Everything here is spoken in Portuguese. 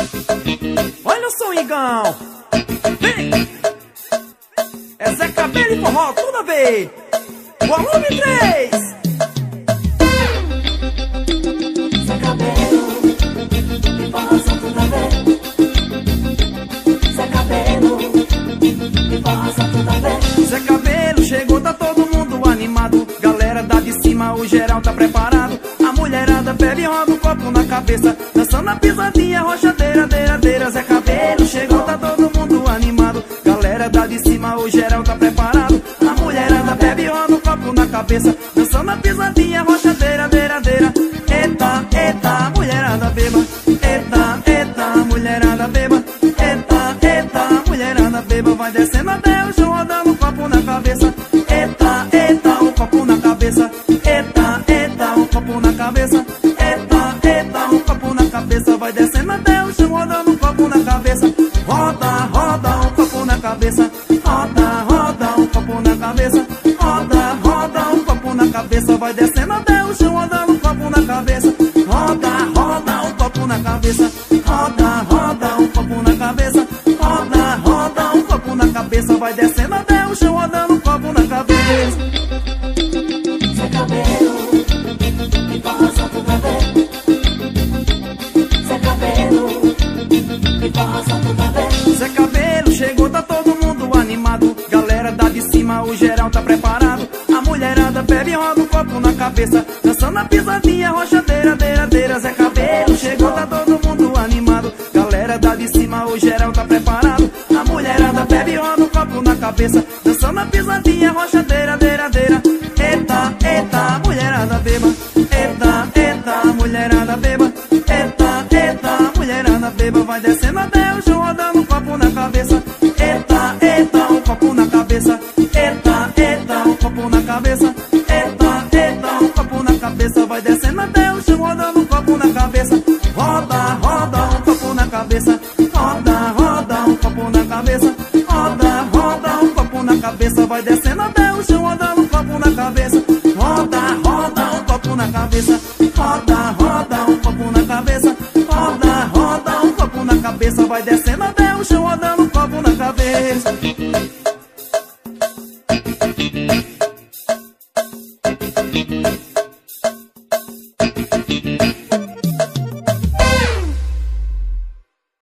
Olha o swingão. Vem. É Zé Cabelo e forró, tudo a ver. Volume 3. Zé Cabelo e forrozão, tudo a ver. Zé Cabelo e forrozão, tudo a ver. Zé Cabelo chegou, tá todo mundo animado. Galera da de cima, o geral tá preparado. A mulherada bebe e roda o copo na cabeça, dançando a pisadinha, rochadeira, deiradeira. Zé Cabelo chegou, tá todo mundo animado. Galera da de cima, o geral tá preparado. A mulherada bebe e roda o copo na cabeça, dançando a pisadinha, rochadeira, deiradeira. Eita, eita, mulherada beba. Eita, eita, mulherada beba. Eita, eita, mulherada beba. Vai descendo até o chão, rodando o copo na cabeça. Eita, eita, o copo na cabeça. Eita, eita, o copo na cabeça. Eita, eita, o copo na cabeça. Vai descendo até o chão, rodando o copo na cabeça. Roda, roda, o copo na cabeça. Roda, roda, o copo na cabeça. Roda, roda, o copo na cabeça. Vai descendo até o chão, rodando o copo na cabeça. Roda, roda, o copo na cabeça. Roda, roda, o copo na cabeça. Roda, roda, o copo na cabeça. Vai descendo até o chão, rodando o copo na cabeça. Zé Cabelo e forrozão, tudo a ver. Zé Cabelo e forrozão, tudo a ver. Zé Cabelo chegou, tá todo mundo animado. Galera da de cima, o geral tá preparado. A mulherada bebe e roda o copo na cabeça, dançando a pisadinha, rochadeira, deiradeira. Zé Cabelo chegou, tá todo mundo animado. Galera da de cima, o geral tá preparado. A mulherada bebe e roda o copo na cabeça, dançando a pisadinha, rochadeira, deiradeira. Eita, eita, mulherada beba. Eita, eita, mulherada beba. Eita, eita, mulherada beba. Vai descendo até o chão, rodando o copo na cabeça. Eita, eita, o copo na cabeça. Eita, eita, o copo na cabeça. Eita, eita, o copo na cabeça. Vai descendo até o chão, rodando o copo na cabeça. Roda, roda, o copo na cabeça. Roda, roda, o copo na cabeça. Roda, roda, o copo na cabeça. Vai descendo até o chão, rodando o copo na cabeça. Roda, roda, o copo na cabeça. Roda, roda, o copo na cabeça. Roda, roda, o copo na cabeça. Vai descendo até o chão, rodando o copo na cabeça.